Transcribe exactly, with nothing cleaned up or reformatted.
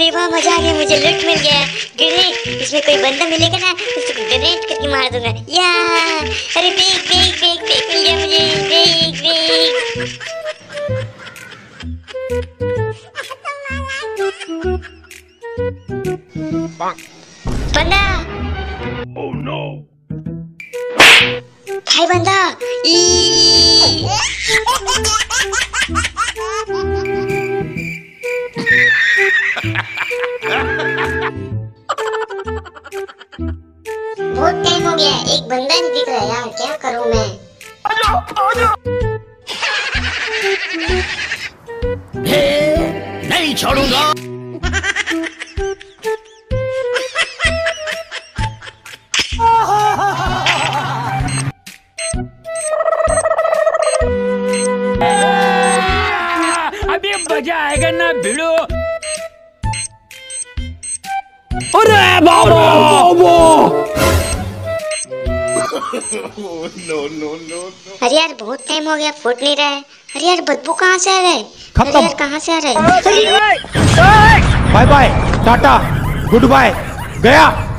अरे वाह मजा आ गया, मुझे लूट मिल गया। ग्रेनेड, इसमें कोई बंदा मिलेगा ना उसको ग्रेनेड करके मार दूंगा। या अरे देख देख देख देख मिल गया मुझे, देख देख। बंदा, ओह नो, भाई बंदा। ई बहुत टाइम हो गया, एक बंदा नहीं दिख रहा यार, क्या करूं मैं? आजा आजा, नहीं छोड़ूंगा। अभी मजा आएगा ना भिड़ो। अरे बाबा नो नो नो। अरे यार बहुत टाइम हो गया, फूट नहीं रहा है। अरे यार बदबू कहाँ से आ रहा है? अरे यार कहाँ से आ रहा है? Bye bye tata good bye गया।